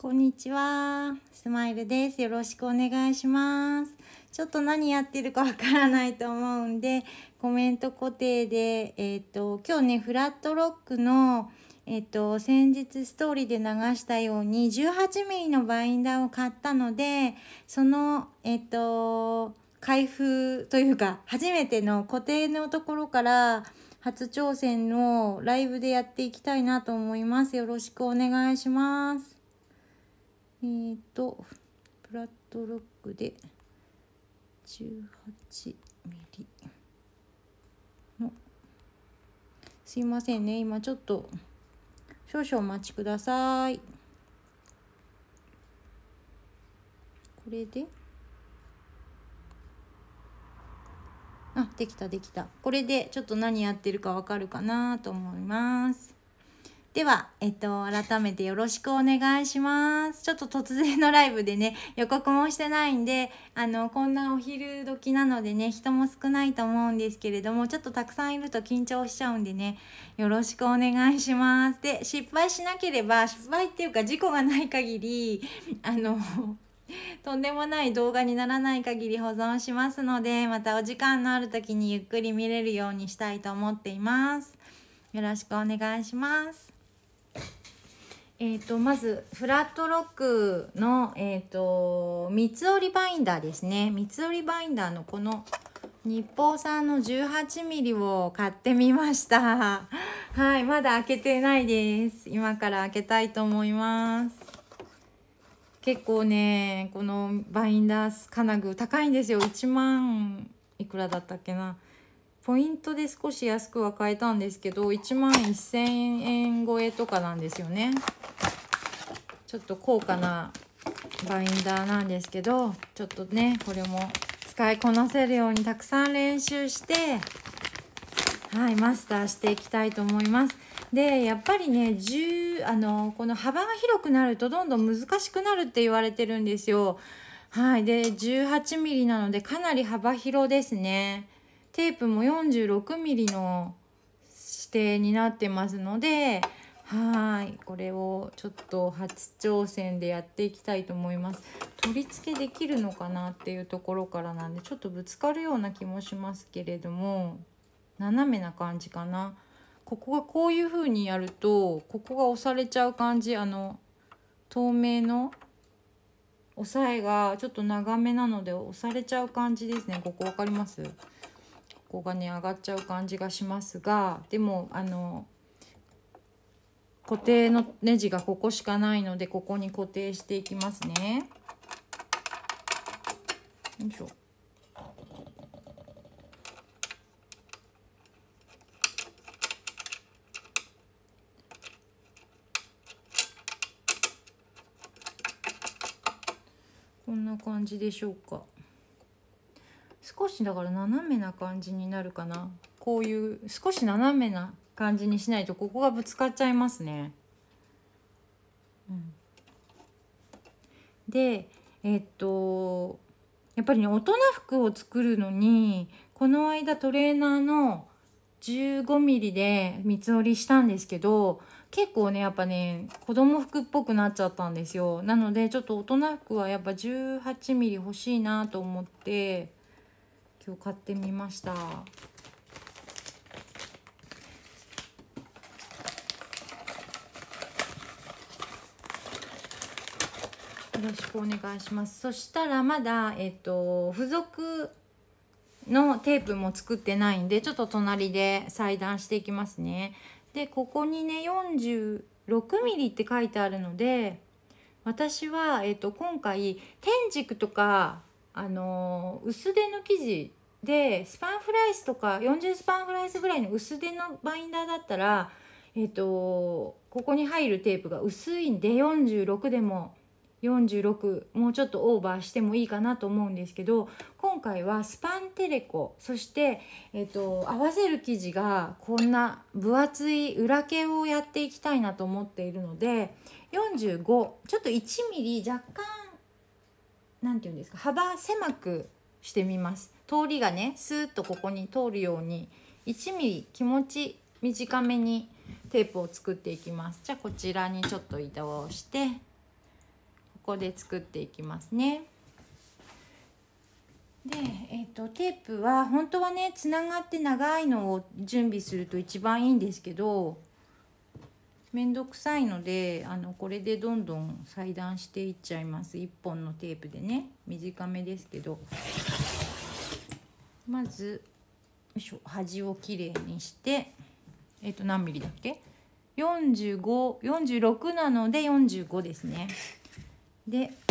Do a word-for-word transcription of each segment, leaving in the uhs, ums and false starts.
こんにちは、スマイルです。よろしくお願いします。ちょっと何やってるかわからないと思うんで、コメント固定で、えっと、今日ね、フラットロックの、えっと、先日ストーリーで流したように、じゅうはちミリのバインダーを買ったので、その、えっと、開封というか、初めての固定のところから、初挑戦をライブでやっていきたいなと思います。よろしくお願いします。えーと、フラットロックでじゅうはちミリの、すいませんね、今ちょっと少々お待ちください。これで、あ、できたできた。これでちょっと何やってるかわかるかなと思います。では、えっと、改めてよろしくお願いします。ちょっと突然のライブでね、予告もしてないんで、あの、こんなお昼時なのでね、人も少ないと思うんですけれども、ちょっとたくさんいると緊張しちゃうんでね、よろしくお願いします。で、失敗しなければ、失敗っていうか事故がない限り、あの、とんでもない動画にならない限り保存しますので、またお時間のある時にゆっくり見れるようにしたいと思っています。よろしくお願いします。えー、とまずフラットロックの、えー、と三つ折りバインダーですね。三つ折りバインダーのこの日報産のじゅうはちミリを買ってみました。はい、まだ開けてないです。今から開けたいと思います。結構ね、このバインダー金具高いんですよ。いちまんいくらだったっけな。ポイントで少し安くは買えたんですけど、いちまんせんえん超えとかなんですよね。ちょっと高価なバインダーなんですけど、ちょっとね、これも使いこなせるようにたくさん練習して、はい、マスターしていきたいと思います。で、やっぱりね、じゅうあのこの幅が広くなるとどんどん難しくなるって言われてるんですよ。はい、でじゅうはちミリなのでかなり幅広ですね。テープもよんじゅうろくミリの指定になってますので、はいこれをちょっと初挑戦でやっていきたいと思います。取り付けできるのかなっていうところからなんで、ちょっとぶつかるような気もしますけれども、斜めな感じかな。ここがこういう風にやるとここが押されちゃう感じ。あの透明の押さえがちょっと長めなので押されちゃう感じですね。ここ分かります？ここがね上がっちゃう感じがしますが、でもあの固定のネジがここしかないので、ここに固定していきますね。よいしょ。こんな感じでしょうか。少しだから斜めな感じになるかな。こういう少し斜めな感じにしないとここがぶつかっちゃいますね。うん、でえっとやっぱりね、大人服を作るのにこの間トレーナーのじゅうごミリで三つ折りしたんですけど、結構ねやっぱね子供服っぽくなっちゃったんですよ。なのでちょっと大人服はやっぱじゅうはちミリ欲しいなと思って今日買ってみました。よろしくお願いします。そしたらまだ、えっと、付属のテープも作ってないんで、ちょっと隣で裁断していきますね。でここにねよんじゅうろくミリって書いてあるので、私は、えっと、今回天竺とか、あのー、薄手の生地でスパンフライスとかよんじゅうスパンフライスぐらいの薄手のバインダーだったら、えっと、ここに入るテープが薄いんでよんじゅうろくでもよんじゅうろくもうちょっとオーバーしてもいいかなと思うんですけど、今回はスパンテレコ、そして、えっと、合わせる生地がこんな分厚い裏毛をやっていきたいなと思っているので、よんじゅうごちょっといちミリ若干なんていうんですか、幅狭くしてみます。通りがねスーッとここに通るようにいちミリ気持ち短めにテープを作っていきます。じゃあこちらにちょっと移動して、 こで作っていきますね。で、えーと、テープは本当はねつながって長いのを準備すると一番いいんですけど、めんどくさいのであのこれでどんどん裁断していっちゃいます。いっぽんのテープでね、短めですけど。まずよいしょ、端をきれいにして、えっと何ミリだっけ、よんじゅうご、よんじゅうろくなのでよんじゅうごですね。でこ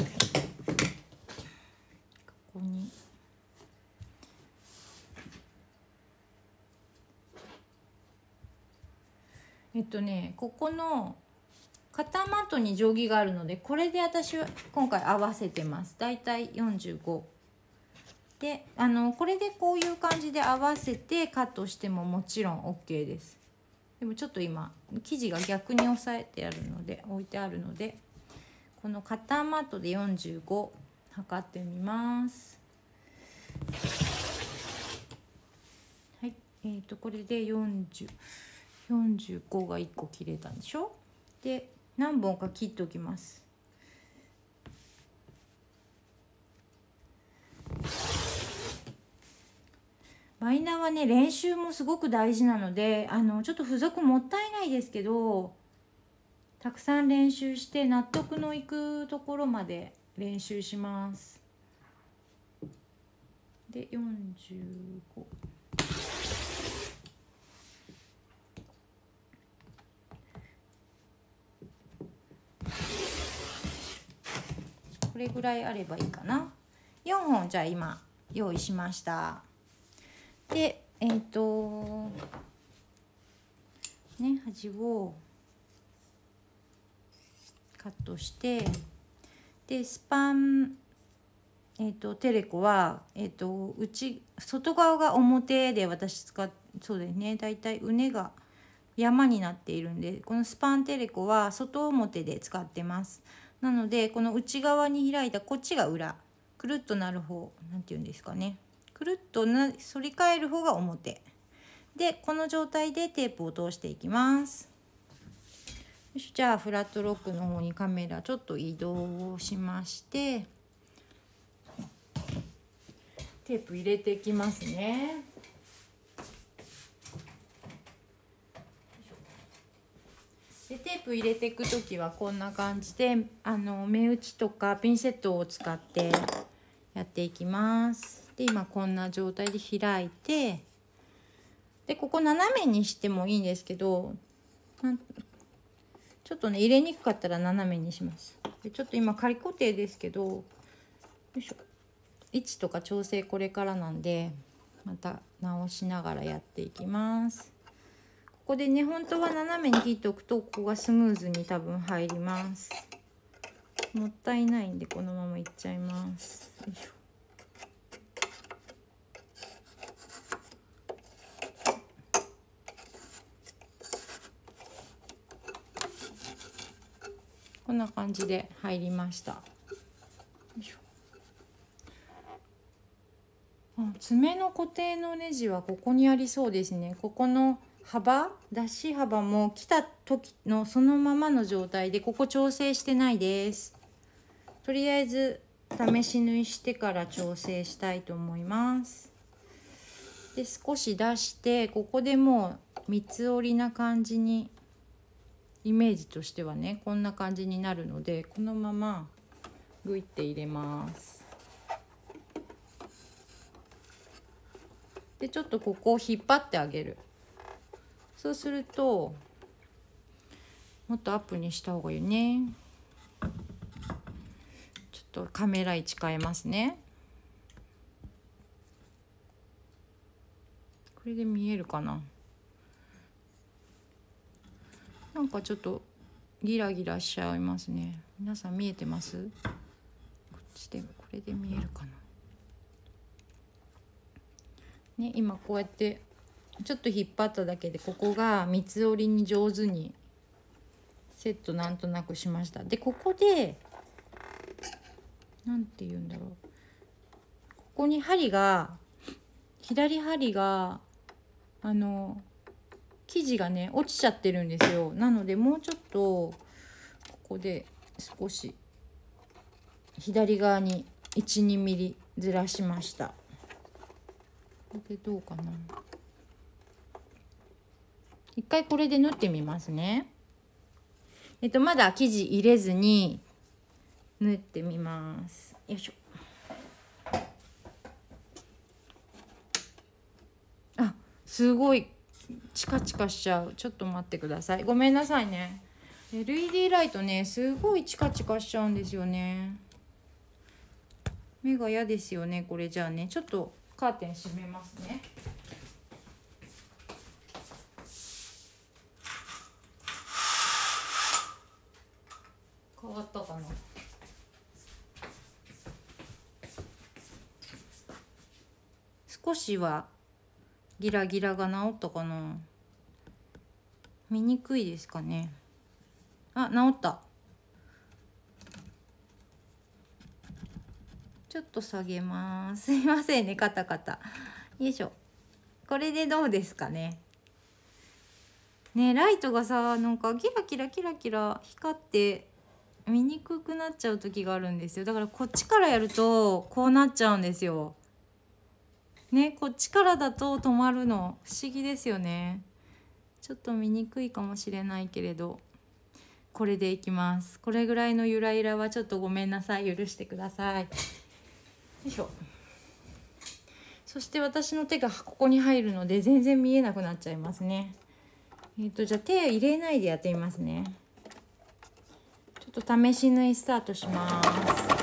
こにえっとねここの肩マットに定規があるので、これで私は今回合わせてます。だいたいよんじゅうごで、あのこれでこういう感じで合わせてカットしてももちろん OK です。でもちょっと今生地が逆に押さえてあるので置いてあるので、この肩マットでよんじゅうご測ってみます。はい、えーとこれでよんじゅう、よんじゅうごがいっこ切れたんでしょ。で何本か切っておきます。バインダーはね練習もすごく大事なので、あのちょっと付属もったいないですけど、たくさん練習して納得のいくところまで練習します。でよんじゅうご、これぐらいあればいいかな。よんほんじゃあ今用意しました。でえっ、ー、とね端をカットして、でスパンえー、とテレコは、えー、と内外側が表で私使っそうですね、だいたいうねが山になっているんで、このスパンテレコは外表で使ってます。なのでこの内側に開いたこっちが裏、くるっとなる方なんていうんですかね、くるっとな反り返る方が表で、この状態でテープを通していきます。よし、じゃあフラットロックの方にカメラちょっと移動しまして、テープ入れていきますね。でテープ入れていく時はこんな感じで、あの目打ちとかピンセットを使ってやっていきます。で今こんな状態で開いて、でここ斜めにしてもいいんですけど、ちょっとね入れにくかったら斜めにします。でちょっと今仮固定ですけど、よいしょ、位置とか調整これからなんでまた直しながらやっていきます。ここでね本当は斜めに切っておくとここがスムーズに多分入ります。もったいないんでこのままいっちゃいます。よいしょ。こんな感じで入りました。よいしょ。爪の固定のネジはここにありそうですね。ここの幅、出し幅も来た時のそのままの状態でここ調整してないです。とりあえず試し縫いしてから調整したいと思います。で少し出してここでもう三つ折りな感じに、イメージとしてはねこんな感じになるので、このままグイって入れます。でちょっとここを引っ張ってあげる。そうするともっとアップにした方がいいね。ちょっとカメラ位置変えますね。これで見えるかな。なんかちょっとギラギラしちゃいますね。皆さん見えてます？こっちでこれで見えるかな。ね、今こうやってちょっと引っ張っただけでここが三つ折りに上手にセットなんとなくしました。でここでなんて言うんだろう、ここに針が左針があの生地がね落ちちゃってるんですよ。なのでもうちょっとここで少し左側にいち、にミリずらしました。これでどうかな。一回これで縫ってみますね。えっとまだ生地入れずに縫ってみます。よいしょ。あ、すごいチカチカしちゃう。ちょっと待ってください。ごめんなさいね。エルイーディー ライトね、すごいチカチカしちゃうんですよね。目が嫌ですよねこれ。じゃあね、ちょっとカーテン閉めますね。変わったかな。少しはギラギラが治ったかな。見にくいですかね。あ、治った。ちょっと下げます。すいませんね、カタカタ。よいしょ。これでどうですかね。ね、ライトがさ、なんかキラキラキラキラ光って見にくくなっちゃう時があるんですよ。だからこっちからやるとこうなっちゃうんですよ。ね、こっちからだと止まるの不思議ですよね。ちょっと見にくいかもしれないけれど、これでいきます。これぐらいのゆらゆらはちょっとごめんなさい、許してください。よいしょ。そして私の手がここに入るので全然見えなくなっちゃいますね。えっとじゃあ手入れないでやってみますね。ちょっと試し縫いスタートします。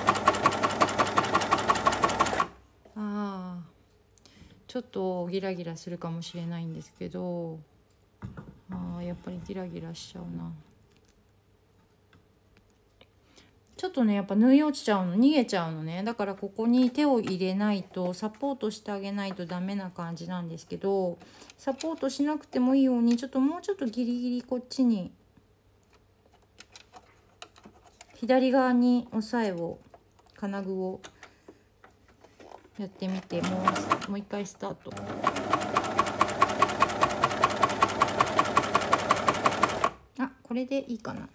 ああ、ちょっとギラギラするかもしれないんですけど、ああやっぱりギラギラしちゃうな。ちょっとねやっぱ縫い落ちちゃうの、逃げちゃうのね。だからここに手を入れないと、サポートしてあげないとダメな感じなんですけど、サポートしなくてもいいようにちょっともうちょっとギリギリこっちに左側に押さえを金具をやってみて、もうもう一回スタート。あ、これでいいかな。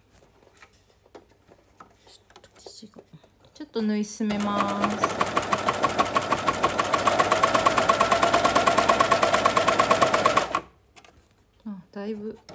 ちょっと縫い進めます。あ、だいぶ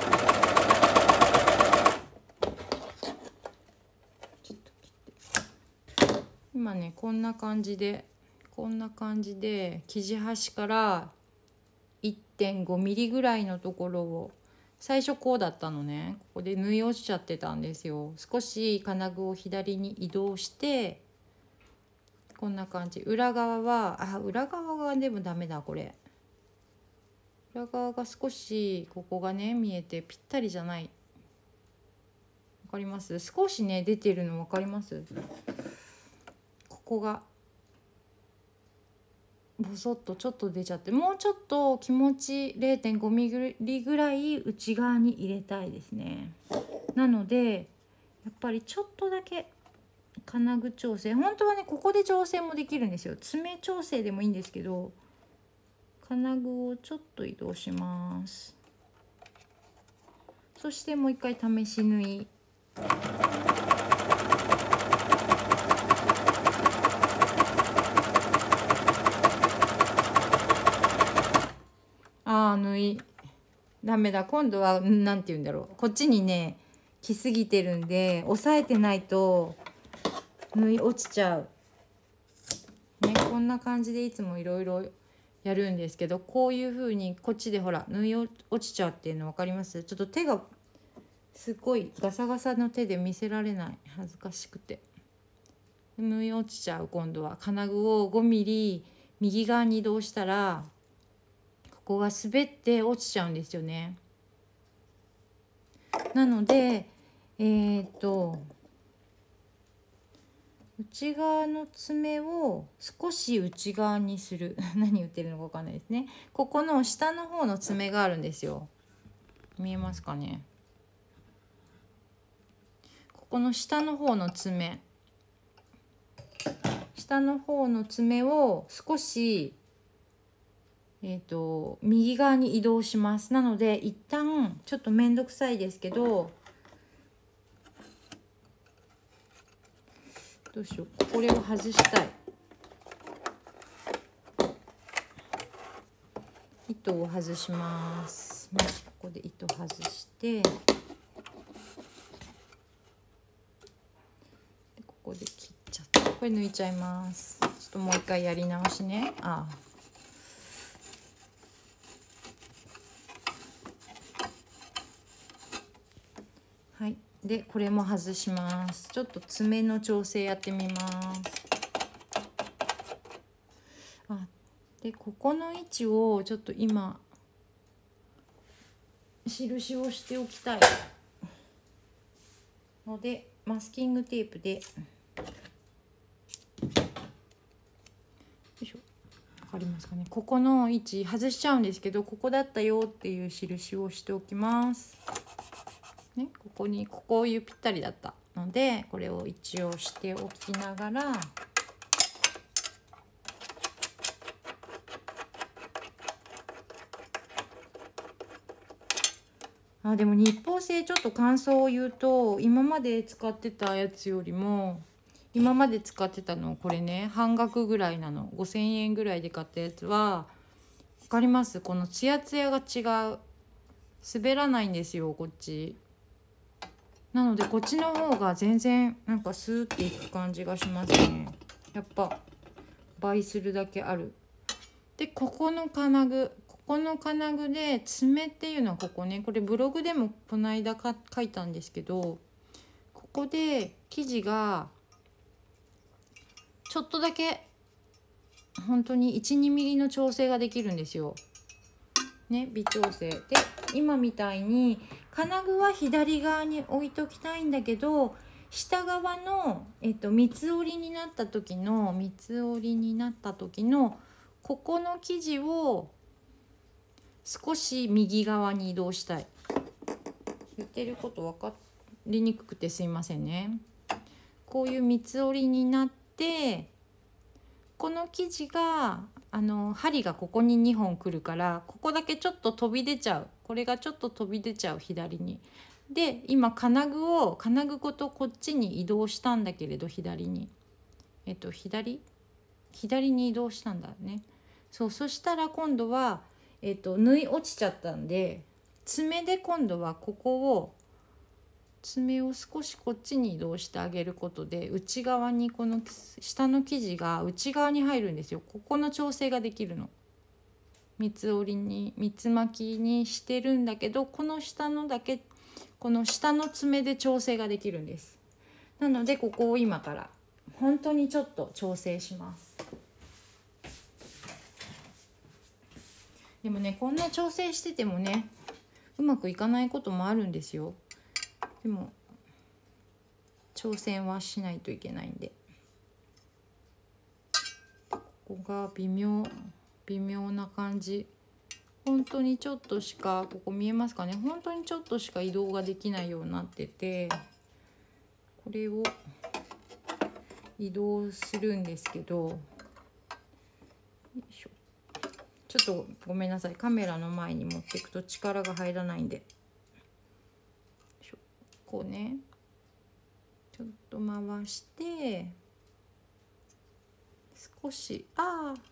ちょっと切って、今ねこんな感じでこんな感じで生地端から いってんごミリぐらいのところを、最初こうだったのね。ここで縫い落ちちゃってたんですよ。少し金具を左に移動してこんな感じ。裏側はあ裏側がでもダメだこれ。裏側が少しここがね見えてぴったりじゃない。わかります？少しね出てるのわかります？ここがボソッとちょっと出ちゃって、もうちょっと気持ち れいてんごミリぐらい内側に入れたいですね。なのでやっぱりちょっとだけ金具調整、本当はねここで調整もできるんですよ。爪調整でもいいんですけど、金具をちょっと移動します。そしてもう一回試し縫い。あー縫いダメだ。今度は何て言うんだろう、こっちにね来すぎてるんで押さえてないと縫い落ちちゃうね。こんな感じでいつもいろいろやるんですけど、こういう風にこっちでほら縫い落ちちゃうっていうの分かります？ちょっと手がすごいガサガサの手で見せられない、恥ずかしくて。縫い落ちちゃう。今度は金具をごミリ右側に移動したらここが滑って落ちちゃうんですよね。なのでえー、っと内側の爪を少し内側にする何言ってるのか分かんないですね。ここの下の方の爪があるんですよ。見えますかね。ここの下の方の爪下の方の爪を少しえーと右側に移動します。なので一旦ちょっと面倒くさいですけど、 どうしよう、これを外したい。糸を外します。まずここで糸外して、でここで切っちゃって、これ抜いちゃいます。ちょっともう一回やり直しね。ああ、はい。でこれも外します。ちょっと爪の調整やってみます。あ、でここの位置をちょっと今印をしておきたいので、マスキングテープで、よいしょ、わかりますかね。ここの位置外しちゃうんですけど、ここだったよっていう印をしておきます。ね、ここにここいうぴったりだったので、これを一応しておきながら、あ、でも日報製ちょっと感想を言うと、今まで使ってたやつよりも、今まで使ってたのこれね、半額ぐらいなの。ごせんえんぐらいで買ったやつは分かります？このツヤツヤが違う。滑らないんですよ、こっち。なのでこっちの方が全然なんかスーっていく感じがしますね。やっぱ倍するだけある。でここの金具、ここの金具で爪っていうのはここね、これブログでもこの間か書いたんですけど、ここで生地がちょっとだけ本当にいち、にミリの調整ができるんですよ。ね、微調整で、今みたいに金具は左側に置いときたいんだけど、下側の、えっと、三つ折りになった時の三つ折りになった時のここの生地を少し右側に移動したい。言ってること分かりにくくてすいませんね。こういう三つ折りになって、この生地があの針がここににほんくるから、ここだけちょっと飛び出ちゃう。これがちょっと飛び出ちゃう、左に。で今金具を金具ごとこっちに移動したんだけれど、左にえっと左左に移動したんだね。そう、そしたら今度は、えっと、縫い落ちちゃったんで、爪で今度はここを爪を少しこっちに移動してあげることで、内側にこの下の生地が内側に入るんですよ。ここの調整ができるの。三つ折りに三つ巻きにしてるんだけど、この下のだけこの下の爪で調整ができるんです。なのでここを今から本当にちょっと調整します。でもね、こんな調整しててもね、うまくいかないこともあるんですよ。でも挑戦はしないといけないんで、ここが微妙微妙な感じ。本当にちょっとしか、ここ見えますかね、本当にちょっとしか移動ができないようになってて、これを移動するんですけど、よいしょ、ちょっとごめんなさい、カメラの前に持っていくと力が入らないんで、こうね、ちょっと回して少し、ああ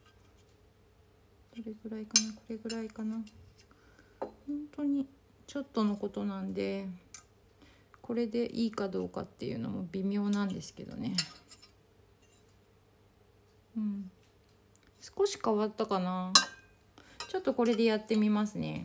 どれぐらいかな、これぐらいかな、本当にちょっとのことなんで、これでいいかどうかっていうのも微妙なんですけどね。うん、少し変わったかな。ちょっとこれでやってみますね。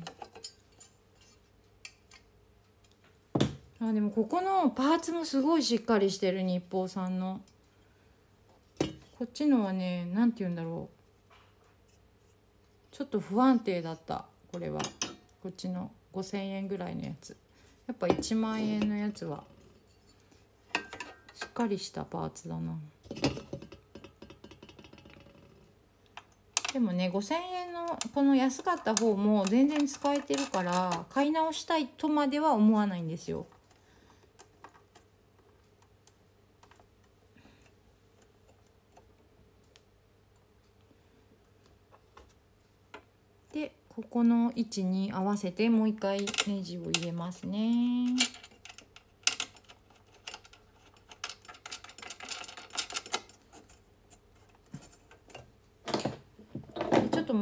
あ、でもここのパーツもすごいしっかりしてる、日報さんの。こっちのはね、なんて言うんだろう、ちょっと不安定だった。これはこっちのごせんえんぐらいのやつ、やっぱいちまんえんのやつはしっかりしたパーツだな。でもね、ごせんえんのこの安かった方も全然使えてるから、買い直したいとまでは思わないんですよ。でここの位置に合わせてもう一回ネジを入れますね。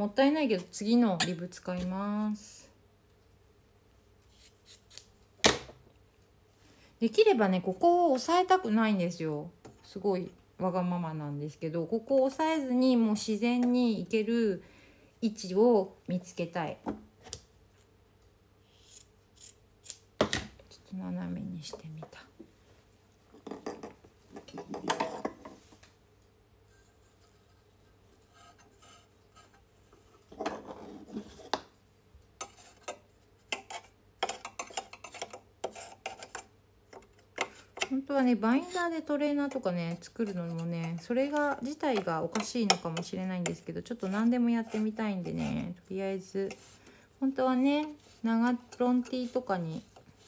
もったいないけど次のリブ使います。できればねここを押さえたくないんですよ。すごいわがままなんですけど、ここを押さえずにもう自然にいける位置を見つけたい。ちょっと斜めにしてみた。本当はねバインダーでトレーナーとかね作るのもねそれが自体がおかしいのかもしれないんですけど、ちょっと何でもやってみたいんでね、とりあえず本当はね長ロンティーとかに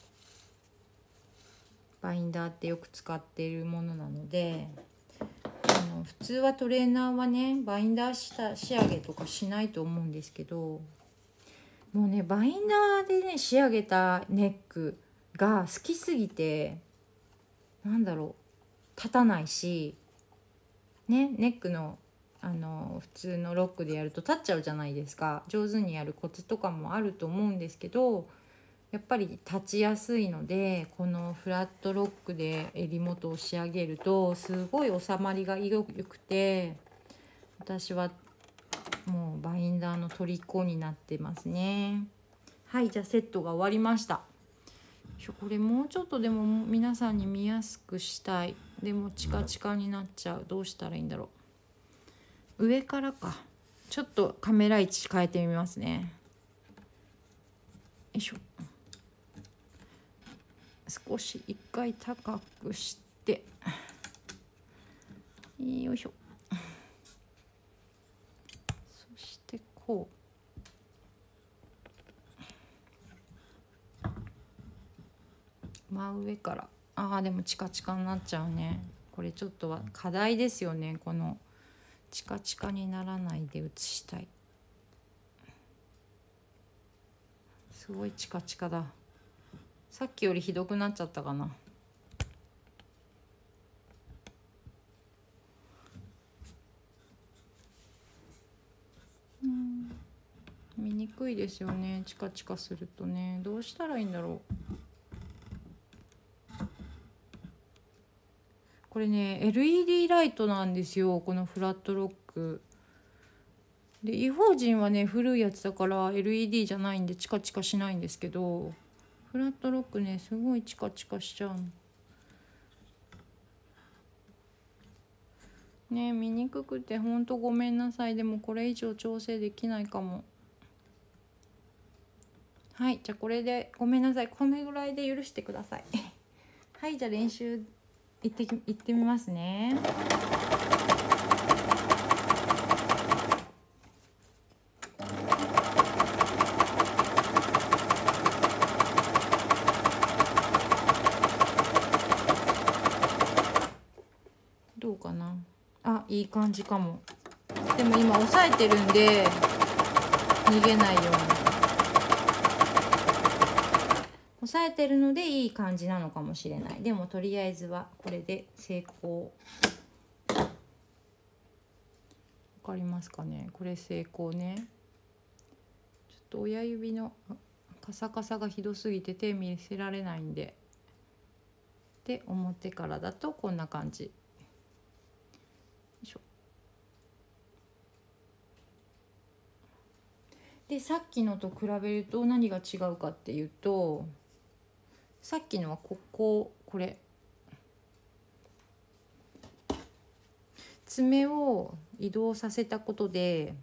バインダーってよく使っているものなので、あの普通はトレーナーはねバインダーした仕上げとかしないと思うんですけど、もうねバインダーでね仕上げたネックが好きすぎて、なんだろう立たないしね、ネックのあの普通のロックでやると立っちゃうじゃないですか。上手にやるコツとかもあると思うんですけど、やっぱり立ちやすいのでこのフラットロックで襟元を仕上げるとすごい収まりがよくて、私はもうバインダーの虜になってますね。はい、じゃあセットが終わりました。これもうちょっとでも皆さんに見やすくしたい。でもチカチカになっちゃう。どうしたらいいんだろう。上からか。ちょっとカメラ位置変えてみますね。よいしょ。少し一回高くしてよいしょ。そしてこう真上から、あーでもチカチカになっちゃうね。これちょっとは課題ですよね。このチカチカにならないで写したい。すごいチカチカだ。さっきよりひどくなっちゃったかな。うん、見にくいですよね、チカチカするとね。どうしたらいいんだろう。これね エルイーディー ライトなんですよ、このフラットロックで。異邦人はね古いやつだから エルイーディー じゃないんでチカチカしないんですけど、フラットロックねすごいチカチカしちゃうのね。見にくくてほんとごめんなさい。でもこれ以上調整できないかも。はい、じゃあこれでごめんなさい、これぐらいで許してくださいはい、じゃあ練習行って行ってみますね。どうかな。あ、いい感じかも。でも今押さえてるんで逃げないように押さえてるのでいい感じなのかもしれない。でもとりあえずはこれで成功。わかりますかね、これ成功ね。ちょっと親指のカサカサがひどすぎて手見せられないんで、で表からだとこんな感じ。よいしょ。でさっきのと比べると何が違うかっていうと、さっきのはここ、これ爪を移動させたことで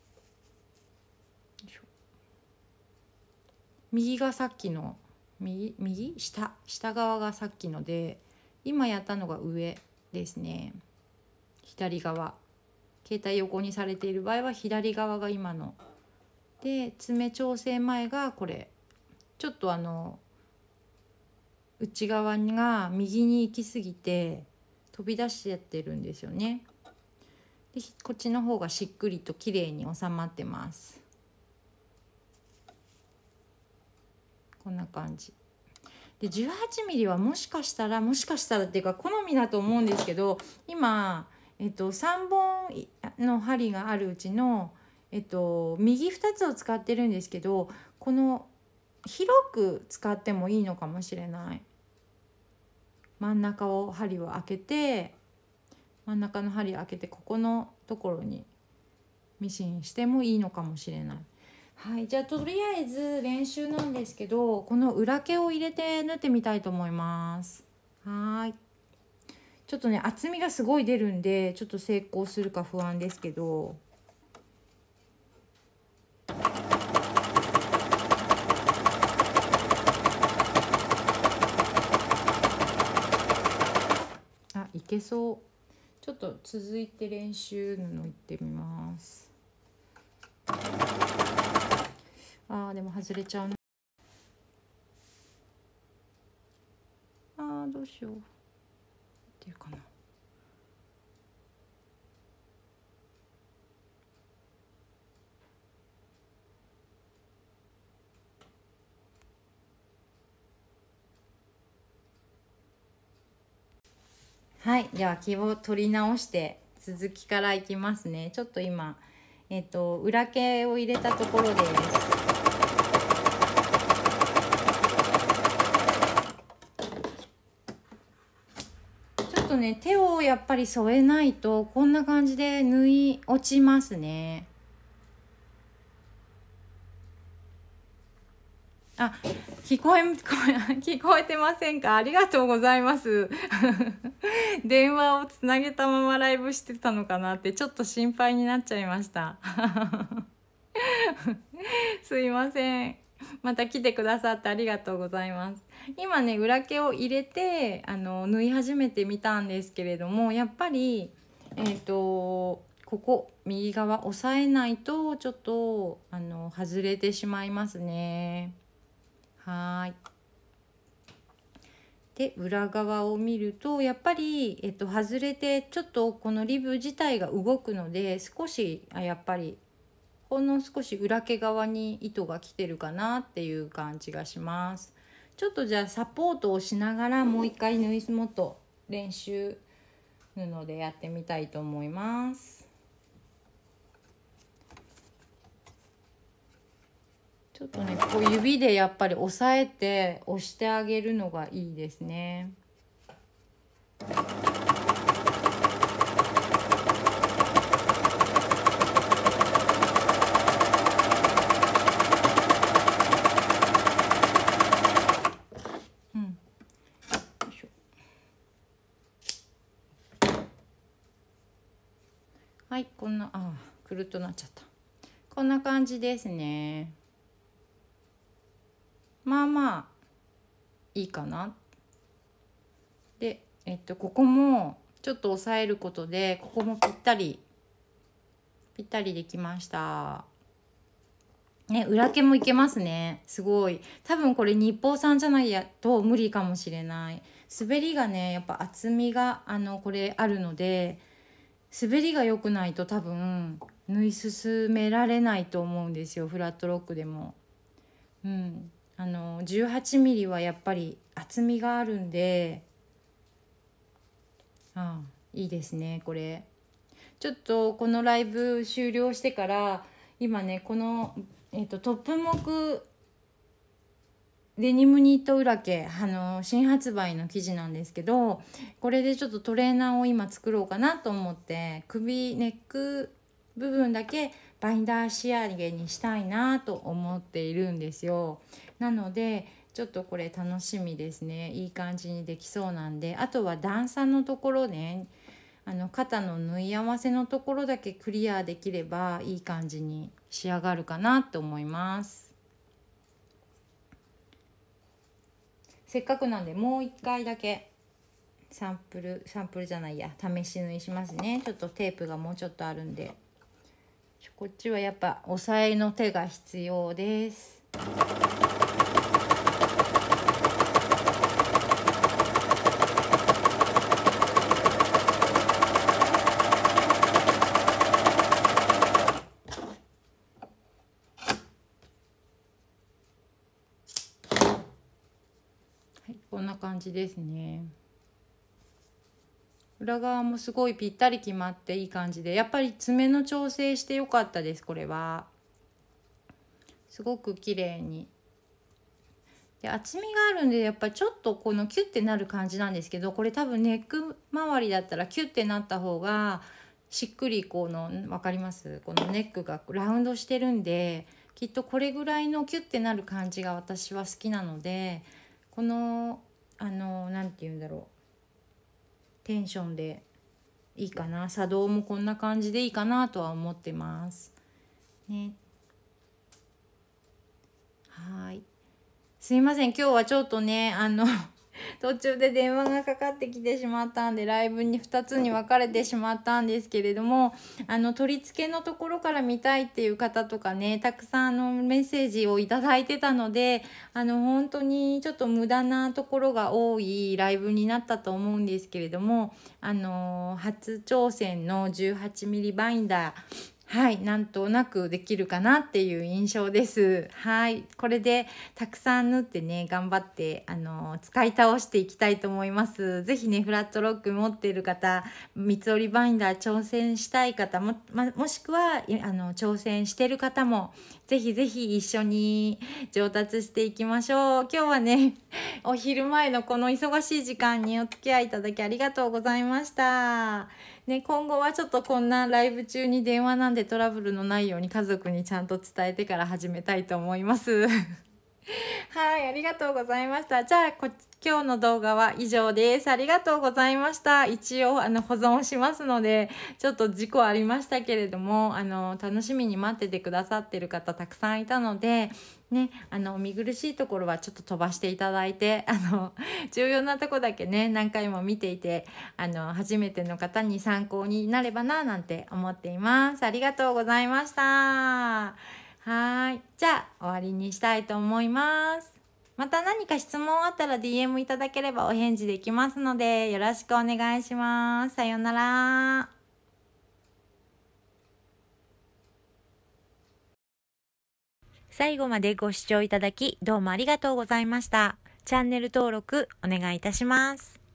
右がさっきの右右下下側がさっきので、今やったのが上ですね。左側、携帯横にされている場合は左側が今ので、爪調整前がこれ。ちょっとあの内側が右に行き過ぎて飛び出しちゃってるんですよね。でこっちの方がしっくりと綺麗に収まってます。こんな感じで、じゅうはちミリはもしかしたらもしかしたらっていうか好みだと思うんですけど、今、えっと、さんぼんの針があるうちの、 えっと右ふたつを使ってるんですけど、この広く使ってもいいのかもしれない。真ん中を針を開けて、真ん中の針を開けて、ここのところにミシンしてもいいのかもしれない。はい、じゃあとりあえず練習なんですけど、この裏毛を入れて縫ってみたいと思います。はい、ちょっとね厚みがすごい出るんで、ちょっと成功するか不安ですけど。あ、いけそう。ちょっと続いて練習布いってみます。あーでも外れちゃうな。あーどうしようっていうかな。はい、では気を取り直して続きからいきますね。ちょっと今、えっと、裏毛を入れたところです。ちょっとね手をやっぱり添えないとこんな感じで縫い落ちますね。あ、聞こえ聞こえてませんか？ありがとうございます電話をつなげたままライブしてたのかなってちょっと心配になっちゃいましたすいません。また来てくださってありがとうございます。今ね裏毛を入れてあの縫い始めてみたんですけれども、やっぱりえっとここ右側押さえないとちょっとあの外れてしまいますね。はい。で裏側を見るとやっぱり、えっと、外れてちょっとこのリブ自体が動くので、少しあやっぱりほんの少し裏毛側に糸が来てるかなっていう感じがします。ちょっとじゃあサポートをしながらもう一回縫い元練習布でやってみたいと思います。ちょっとねこう指でやっぱり押さえて押してあげるのがいいですね。うん、よいしょ。はい、こんなあくるっとなっちゃった。こんな感じですね。まあまあいいかな。で、えっと、ここもちょっと押さえることでここもぴったりぴったりできました。ね、裏毛もいけますね。すごい。多分これ日報さんじゃないやと無理かもしれない。滑りがねやっぱ厚みがあのこれあるので、滑りが良くないと多分縫い進められないと思うんですよ、フラットロックでも。うん、あのじゅうはちミリはやっぱり厚みがあるんで、ああいいですねこれ。ちょっとこのライブ終了してから今ねこの、えーと、トップモデニムニット裏毛あの新発売の生地なんですけど、これでちょっとトレーナーを今作ろうかなと思って、首ネック部分だけバインダー仕上げにしたいなと思っているんですよ。なのでちょっとこれ楽しみですね。いい感じにできそうなんで、あとは段差のところね、あの肩の縫い合わせのところだけクリアできればいい感じに仕上がるかなと思います。せっかくなんでもう一回だけサンプルサンプルじゃないや試し縫いしますね。ちょっとテープがもうちょっとあるんで、こっちはやっぱ押さえの手が必要です。はい、こんな感じですね。 裏側もすごいぴったり決まっていい感じで、やっぱり爪の調整してよかったです。これはすごく綺麗に。で厚みがあるんでやっぱりちょっとこのキュッてなる感じなんですけど、これ多分ネック周りだったらキュッてなった方がしっくりこの分かります、このネックがラウンドしてるんで、きっとこれぐらいのキュッてなる感じが私は好きなので、このあの何て言うんだろう、テンションでいいかな、作動もこんな感じでいいかなとは思ってますね。はい、すいません、今日はちょっとねあの途中で電話がかかってきてしまったんでライブにふたつに分かれてしまったんですけれども、あの取り付けのところから見たいっていう方とかね、たくさんあのメッセージをいただいてたので、あの本当にちょっと無駄なところが多いライブになったと思うんですけれども、あの初挑戦の じゅうはちミリ バインダー、はい、なんとなくできるかなっていう印象です。はい、これでたくさん縫ってね、頑張ってあの使い倒していきたいと思います。ぜひね、フラットロック持っている方、三つ折りバインダー挑戦したい方も、ま、もしくはあの挑戦してる方も、ぜひぜひ一緒に上達していきましょう。今日はね、お昼前のこの忙しい時間にお付き合いいただきありがとうございました。ね、今後はちょっとこんなライブ中に電話なんでトラブルのないように家族にちゃんと伝えてから始めたいと思います。はい、ありがとうございました。じゃあこ今日の動画は以上です。ありがとうございました。一応あの保存しますので、ちょっと事故ありましたけれども、あの楽しみに待っててくださってる方たくさんいたので、ね、あの見苦しいところはちょっと飛ばしていただいて、あの重要なとこだけね何回も見ていて、あの初めての方に参考になればななんて思っています。ありがとうございました。はい、じゃあ終わりにしたいと思います。また何か質問あったら ディーエム いただければお返事できますので、よろしくお願いします。さようなら。最後までご視聴いただきどうもありがとうございました。チャンネル登録お願いいたします。